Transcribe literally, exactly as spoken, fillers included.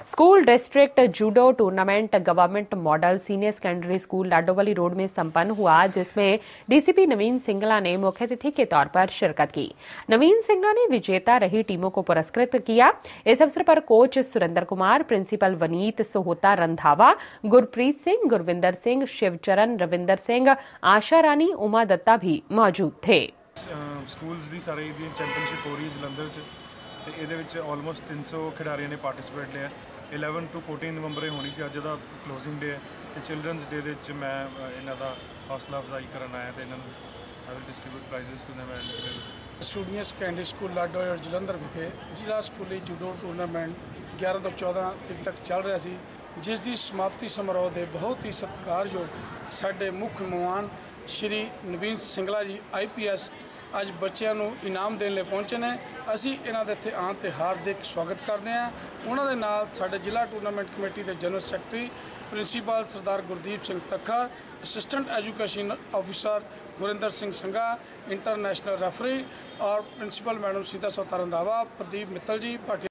School district judo tournament government model senior secondary school Ladowali road में संपन्न हुआ, जिसमें डीसीपी नवीन सिंगला ने मुख्य अतिथि के तौर पर शिरकत की। नवीन सिंगला ने विजेता रही टीमों को पुरस्कृत किया। इस अवसर पर कोच सुरेंद्र कुमार, प्रिंसिपल वनीत सोहता रंधावा, गुरप्रीत सिंह, गुरविंदर सिंह, शिवचरण, रविंदर सिंह, आशा रानी, उमा दत्ता भी मौजूद थे। स्कूल्स दी सारी दी चैंपीयनशिप हो रही है जलंधर च ते ਇਹਦੇ ਵਿੱਚ ਆਲਮੋਸਟ तीन सौ ਖਿਡਾਰੀਆਂ ਨੇ ਪਾਰਟਿਸਿਪੇਟ ਲਿਆ। इलेवन टू फोर्टीन नवंबर ਇਹ ਹੋਣੀ ਸੀ। ਅੱਜ ਦਾ ਕਲੋਜ਼ਿੰਗ ਡੇ ਹੈ ਤੇ ਚਿਲਡਰਨਸ ਡੇ ਦੇ ਵਿੱਚ ਮੈਂ ਇਹਨਾਂ ਦਾ ਹੌਸਲਾ ਅਫਜ਼ਾਈ ਕਰਨ ਆਇਆ ਤੇ ਇਹਨਾਂ ਨੂੰ I will distribute prizes to them and senior secondary school Ladowali ਔਰ ਜਲੰਧਰ ਵਿਖੇ ਜ਼ਿਲ੍ਹਾ ਸਕੂਲੀ ਜੂਡੋ ਟੂਰਨਾਮੈਂਟ ਗਿਆਰਾਂ ਤੋਂ ਚੌਦਾਂ ਤਰੀਕ ਤੱਕ ਚੱਲ ਰਿਹਾ ਸੀ, ਜਿਸ ਦੀ ਸਮਾਪਤੀ ਸਮਾਰੋਹ ਦੇ ਬਹੁਤ ਹੀ ਸਤਿਕਾਰਯੋਗ ਸਾਡੇ ਮੁੱਖ ਮਹਿਮਾਨ ਸ਼੍ਰੀ ਨਵੀਨ ਸਿੰਗਲਾ ਜੀ ਆਈ ਪੀ ਐਸ ਅੱਜ ਬੱਚਿਆਂ ਨੂੰ ਇਨਾਮ ਦੇਣ ਲਈ ਪਹੁੰਚੇ ਨੇ। ਅਸੀਂ ਇਹਨਾਂ ਦੇ ਇੱਥੇ ਆਉਣ 'ਤੇ ਹਾਰਦਿਕ ਸਵਾਗਤ ਕਰਦੇ ਹਾਂ। ਉਹਨਾਂ ਦੇ ਨਾਲ ਸਾਡੇ ਜ਼ਿਲ੍ਹਾ ਟੂਰਨਾਮੈਂਟ ਕਮੇਟੀ ਦੇ general secretary principal Sardar Gurdeep Singh Takhar, assistant education officer Gurinder Singh Sangha, international referee और प्रिंसिपल मैडम सीता सोता रंधावा, प्रदीप मित्तल जी,